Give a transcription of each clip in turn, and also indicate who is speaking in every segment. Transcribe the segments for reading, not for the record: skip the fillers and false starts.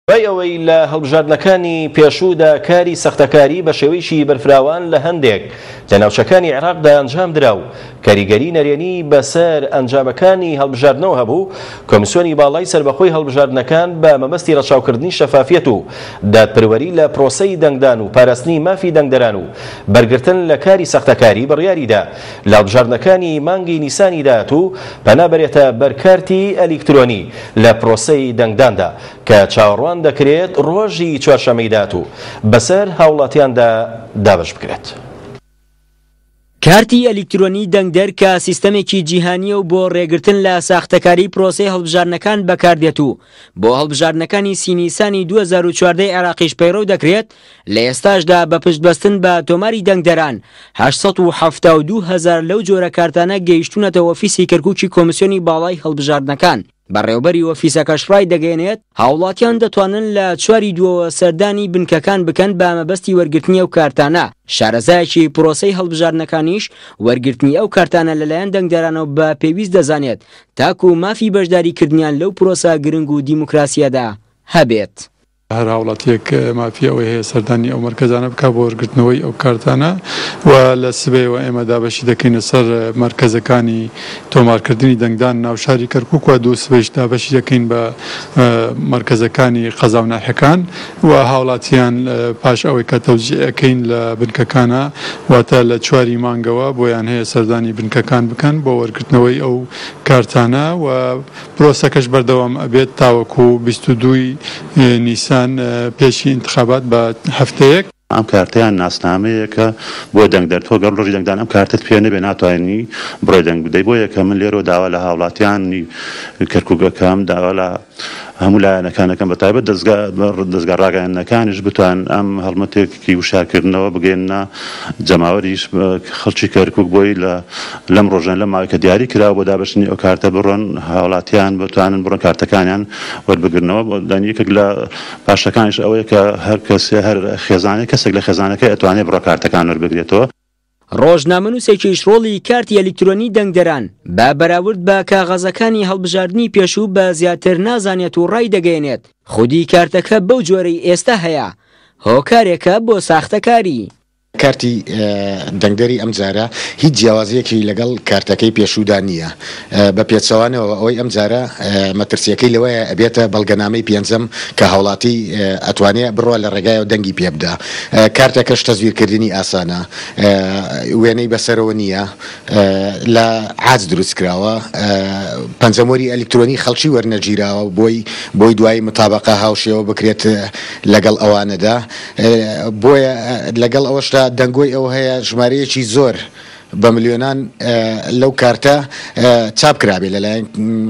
Speaker 1: ئەوەی لە هەڵبژاردنەکانی پێشوودا کاری سەختەکاری بە شێوەیەکی بەرفراوان لە هەندێک لە ناوچەکانی عێراقدا ئەنجام درا و کاریگەری نەرێنی بەسەر ئەنجامەکانی هەڵبژاردنەوە هەبوو. کۆمیسیۆنی باڵای سەربەخۆی هەڵبژاردنەکان بە مەبەستی ڕەچاوکردنی شەفافیەت و دادپەروەری لە پرۆسەی دەنگدان و پاراستنی مافی دەنگدەران و بەرگرتن لە کاری سەختەکاری بڕیاریدا لە هەڵبژاردنەکانی مانگی نیسانی داهات و پەنابەرێتە بەرکارتی ئەلیکترۆنی لە پرۆسەی دەنگداندا کە چاوەڕوان دەکرێت ڕۆژی چوارشەممەی داهات و بەسەر هاوڵاتیاندا دابش بکرێت.
Speaker 2: کارتی ئەلیکترۆنی دەنگدەر کە سیستەمێکی جیهانیە و بۆ ڕێگرتن لە ساختەکاری پرۆسەی هەڵبژاردنەکان بەکاردێت و بۆ هەڵبژاردنەکانی سینیسانی 2014 عێراقیش پەیڕەو دەکرێت. لە ئێستاشدا بە پشتبەستن بە تۆماری دەنگدەران 872,000 لەو جۆرە کارتانە گەیشتونەتەوە ئۆفیسی کەرکووکی کۆمیسیۆنی باڵای هەڵبژاردنەکان. بەڕێوەبەری ئۆفیسەکەش ڕای دەگەێنێت هاوڵاتیان دەتوانن لە چواری دووەوە سەردانی بنکەکان بکەن بە مەبەستی وەرگرتنی ئەو کارتانە. شارەزایەکی پرۆسەی هەڵبژاردنەکانیش وەرگرتنی ئەو کارتانە لەلایەن دەنگدەرانەوە بە پێویست دەزانێت تاکو مافی بەشداریکردنیان لەو پرۆسە گرنگ و دیموکراسیەدا هەبێت.
Speaker 3: هەر هاوڵاتیەک مافیەوەی هەیە سەردانی ئەو مەرکەزانە بکە بۆ وەرگرتنەوەی ئەو کارتانە و لە سبەیەوە ئێمە دابەشی دەکەینە سەر مەرکەزەکانی تۆمارکردنی دەنگدان ناوشاری کەرکووک و دوو سبەیش دابەشی دەکەین بە مەرکەزەکانی قەزا و ناحیەکان و هاوڵاتیان پاش ئەوەی کە تەوزیعەکەین لە بنکەکانە واتە لە چواری مانگەوە بۆیان هەیە سەردانی بنکەکان بکەن بۆ وەرگرتنەوەی ئەو کارتانە و پرۆسەکەش بەردەوام ئەبێت تاوەکو 22 نیسان پێشی انتخابات بە هەفتەیەک.
Speaker 4: ئەم کارتیان ناسنامەیەکە بۆ دەنگدەر تۆ گەڕ ڕۆژی دەنگدان ئەم کارتت پێ نەبێ ناتوانانی بڕۆی دەنگ بدەیت. بۆ یەکە من لێرە داوا لە هاوڵاتیانی کەرکووکەکەم داوا لە هەموو لایەنەکانەکەم بەتایبەت دەستگا ڕاگەیاندنەکانیش بتوان ئەم هەڵمەتێکی وشارکردنەوە بگەێنە جەماوەریش خەڵکی کەرکووک بۆی لەم ڕۆژان لە ماوەی کە دیاری کراوە بۆ دابەشنی ئەو کارتە بڕۆن هاوڵاتیان بتوانن بڕۆن کارتەکانیان وەربگرنەوە. یەکێک لە پاشەکانیش ئەوەیە کە هەر کەسێ هەر خێزانێک کەسێک لە خێزانەکەی ئەتوانێت بڕۆ کارتەکان وەربگرێتەوە.
Speaker 2: ڕۆژنامەنووسێکیش ڕۆڵی کارتی ئەلیکترۆنی دەنگدەران بە بەراورد بە کاغەزەکانی هەڵبژاردننی پێشوو بە زیاتر نازانێت و ڕای دەگەێنێت خودی کارتەکە بەو جۆرەی ئێستا هەیە هۆکارێکە بۆ ساختەکاری.
Speaker 5: کارتی دەنگدەری ئەم جارە هیچ جیاوازیەکی لەگەڵ کارتەکەی پێشوودا نییە. بە پێچەوانەوە ئەوەی ئەم جارە مەترسیەکەی لەوەیە ئەبێتە بەڵگەنامەی پێنجەم کە هاوڵاتی ئەتوانێت بڕۆ لە ڕێگایەوە دەنگی پێ بدە. کارتەکەش تەزویرکردنی ئاسانە، وێنەی بەسەرەوە نییە، لە عاج دروست کراوە، پەنجەمۆری ئەلیکترۆنی خەڵکی وەرنەگیراوە بۆی دوای متابقە هاوشێوە بکرێت لەگەڵ ئەوانەدا. بۆیە لەگەڵ ئەوەشتا دەنگۆی ئەو هەیە ژمارەیەکی زۆر بە ملیۆنان لەو کارتە چاپ کرابێ لەلایەن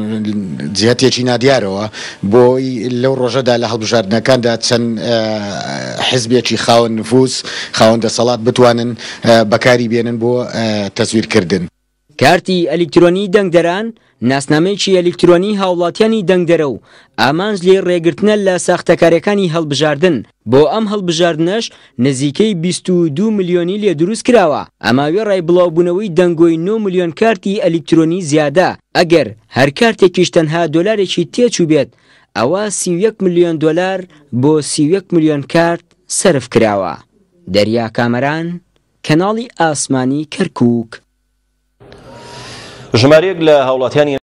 Speaker 5: جهەتێکی نادیارەوە بۆی لەو ڕۆژەدا لە هەڵبژاردنەکاندا چەند حزبێکی خاوەن نفوس خاوەن دەسەڵات بتوانن بەکاری بێنن بۆ تەزویرکردن.
Speaker 2: کارتی ئەلیکترۆنی دەنگدەران ناسنامەیەکی ئەلیکترۆنی هاوڵاتیانی دەنگدەرە و ئامانج لێ ڕێگرتنە لە ساختەکاریەکانی هەڵبژاردن. بۆ ئەم هەڵبژاردنەش نزیکەی 22 ملیۆنی لێ دروست کراوە. ئەماوێ ڕای بڵاوبوونەوەی دەنگۆی 9 ملیۆن کارتی ئەلیکترۆنی زیادە. ئەگەر هەر کارتێکیش تەنها دۆلارێکی تێچوو بێت ئەوە 31 ملیۆن دۆلار بۆ 31 ملیۆن کارت سەرف کراوە. دەریا کامەران، کەناڵی ئاسمانی کەرکووک.
Speaker 1: ژمارەیەک لە هاوڵاتیانی